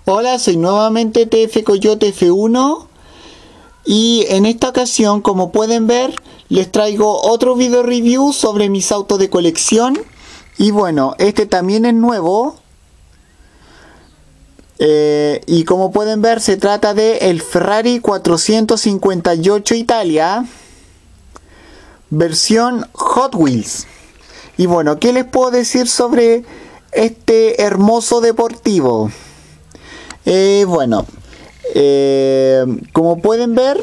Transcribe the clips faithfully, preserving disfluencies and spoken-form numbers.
Hola, soy nuevamente T F Coyote F uno y en esta ocasión, como pueden ver, les traigo otro video review sobre mis autos de colección. Y bueno, este también es nuevo. Eh, y como pueden ver, se trata de el Ferrari cuatrocientos cincuenta y ocho Italia, versión Hot Wheels. Y bueno, ¿qué les puedo decir sobre este hermoso deportivo? Eh, bueno, eh, como pueden ver,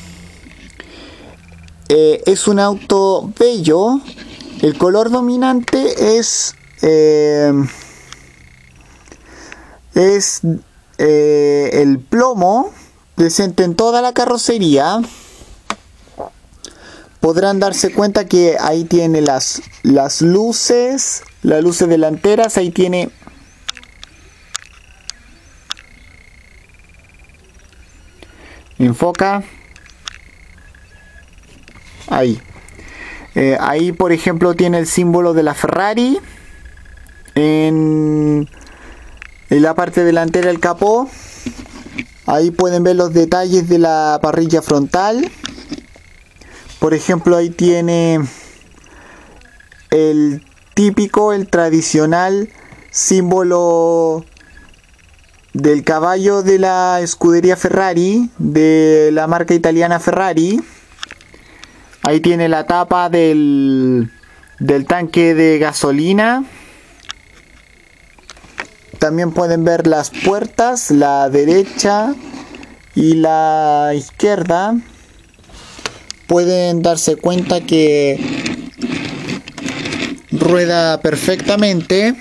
eh, es un auto bello. El color dominante es eh, es eh, el plomo, presente en toda la carrocería. Podrán darse cuenta que ahí tiene las, las luces, las luces delanteras, ahí tiene enfoca ahí eh, ahí por ejemplo tiene el símbolo de la Ferrari en, en la parte delantera del capó. Ahí pueden ver los detalles de la parrilla frontal. Por ejemplo, ahí tiene el típico, el tradicional símbolo del caballo de la escudería Ferrari, de la marca italiana Ferrari. Ahí tiene la tapa del, del tanque de gasolina. También pueden ver las puertas, la derecha y la izquierda. Pueden darse cuenta que rueda perfectamente.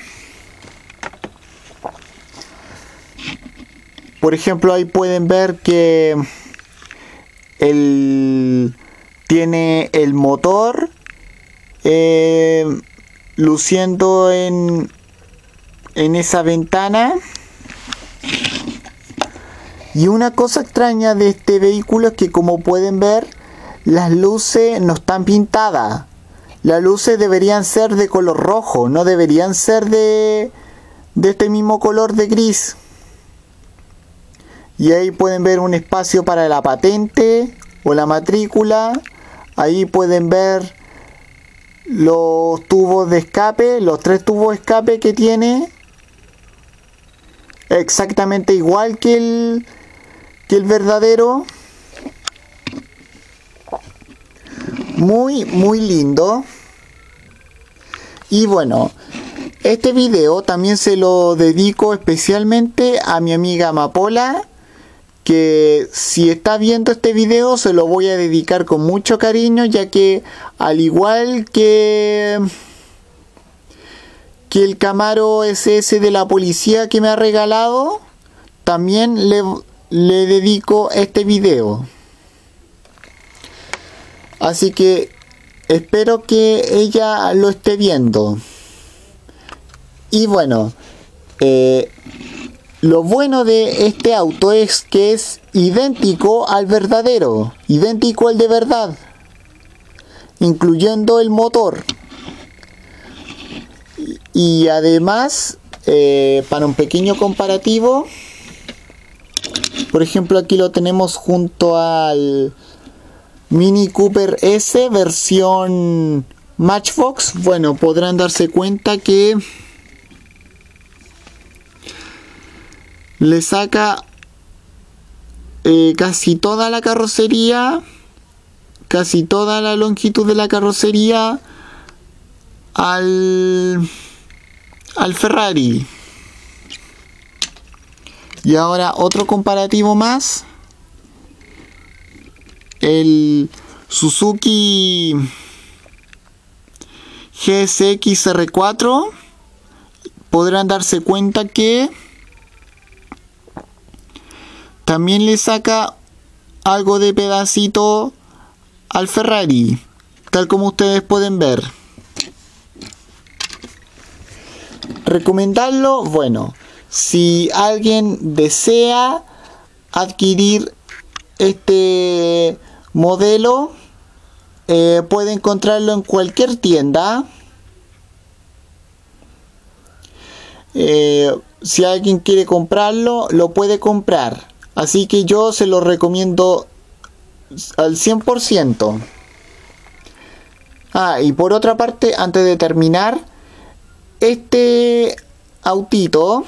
Por ejemplo, ahí pueden ver que el, tiene el motor eh, luciendo en, en esa ventana. Y una cosa extraña de este vehículo es que, como pueden ver, las luces no están pintadas. Las luces deberían ser de color rojo, no deberían ser de, de este mismo color de gris. Y ahí pueden ver un espacio para la patente o la matrícula. Ahí pueden ver los tubos de escape, los tres tubos de escape que tiene. Exactamente igual que el, que el verdadero. Muy, muy lindo. Y bueno, este video también se lo dedico especialmente a mi amiga Amapola, que si está viendo este video se lo voy a dedicar con mucho cariño, ya que al igual que que el Camaro S S de la policía que me ha regalado, también le, le dedico este video. Así que espero que ella lo esté viendo. Y bueno, eh, lo bueno de este auto es que es idéntico al verdadero, idéntico al de verdad, incluyendo el motor. Y además, eh, para un pequeño comparativo, por ejemplo, aquí lo tenemos junto al Mini Cooper S versión Matchbox. Bueno, podrán darse cuenta que le saca eh, casi toda la carrocería, casi toda la longitud de la carrocería al, al Ferrari. Y ahora otro comparativo más. El Suzuki G S X R cuatro. Podrán darse cuenta que también le saca algo de pedacito al Ferrari, tal como ustedes pueden ver. ¿Recomendarlo? Bueno, si alguien desea adquirir este modelo, eh, puede encontrarlo en cualquier tienda. Eh, si alguien quiere comprarlo, lo puede comprar. Así que yo se lo recomiendo al cien por ciento. Ah, y por otra parte, antes de terminar, este autito,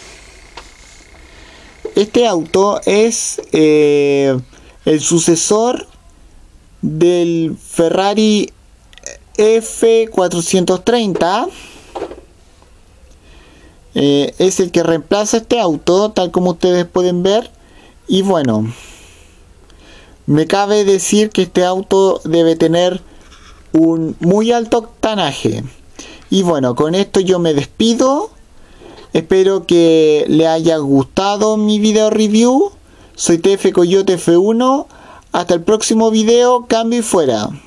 este auto es eh, el sucesor del Ferrari F cuatrocientos treinta. Eh, es el que reemplaza este auto, tal como ustedes pueden ver. Y bueno, me cabe decir que este auto debe tener un muy alto octanaje. Y bueno, con esto yo me despido. Espero que le haya gustado mi video review. Soy T F Coyote F uno. Hasta el próximo video. Cambio y fuera.